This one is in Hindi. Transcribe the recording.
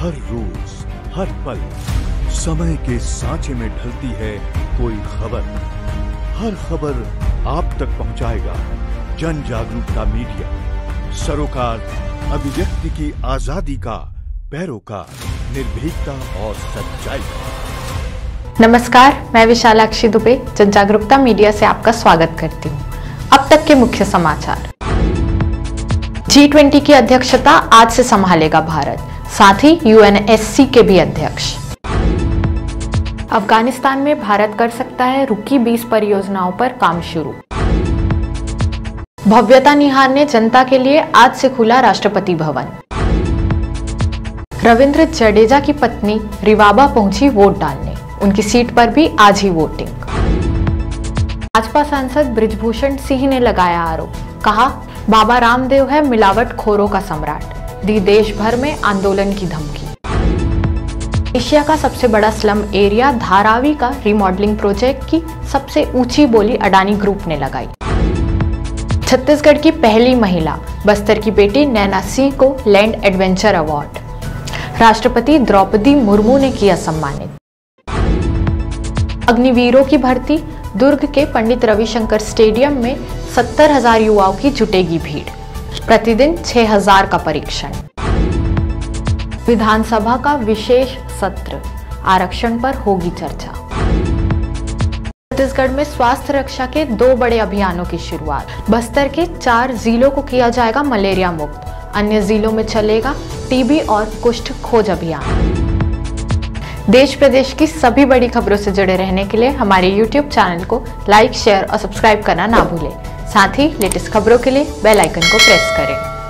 हर रोज हर पल समय के सांचे में ढलती है कोई खबर। हर खबर आप तक पहुंचाएगा जन जागरूकता मीडिया, सरोकार अभिव्यक्ति की आजादी का पैरोकार, निर्भीकता और सच्चाई का। नमस्कार, मैं विशालाक्षी दुबे जन जागरूकता मीडिया से आपका स्वागत करती हूँ। अब तक के मुख्य समाचार। G20 की अध्यक्षता आज से संभालेगा भारत, साथ ही UNSC के भी अध्यक्ष। अफगानिस्तान में भारत कर सकता है रुकी 20 परियोजनाओं पर काम शुरू। भव्यता निहारने जनता के लिए आज से खुला राष्ट्रपति भवन। रविंद्र जडेजा की पत्नी रिवाबा पहुंची वोट डालने, उनकी सीट पर भी आज ही वोटिंग। भाजपा सांसद बृजभूषण सिंह ने लगाया आरोप, कहा बाबा रामदेव है मिलावट खोरों का सम्राट, दी देश भर में आंदोलन की धमकी। एशिया का सबसे बड़ा स्लम एरिया धारावी का रिमॉडलिंग प्रोजेक्ट की सबसे ऊंची बोली अडानी ग्रुप ने लगाई। छत्तीसगढ़ की पहली महिला बस्तर की बेटी नैना सिंह को लैंड एडवेंचर अवार्ड। राष्ट्रपति द्रौपदी मुर्मू ने किया सम्मानित। अग्निवीरों की भर्ती, दुर्ग के पंडित रविशंकर स्टेडियम में 70,000 युवाओं की जुटेगी भीड़, प्रतिदिन 6,000 का परीक्षण। विधानसभा का विशेष सत्र, आरक्षण पर होगी चर्चा। छत्तीसगढ़ में स्वास्थ्य रक्षा के 2 बड़े अभियानों की शुरुआत। बस्तर के 4 जिलों को किया जाएगा मलेरिया मुक्त, अन्य जिलों में चलेगा टीबी और कुष्ठ खोज अभियान। देश प्रदेश की सभी बड़ी खबरों से जुड़े रहने के लिए हमारे YouTube चैनल को लाइक, शेयर और सब्सक्राइब करना ना भूलें। साथ ही लेटेस्ट खबरों के लिए बेल आइकन को प्रेस करें।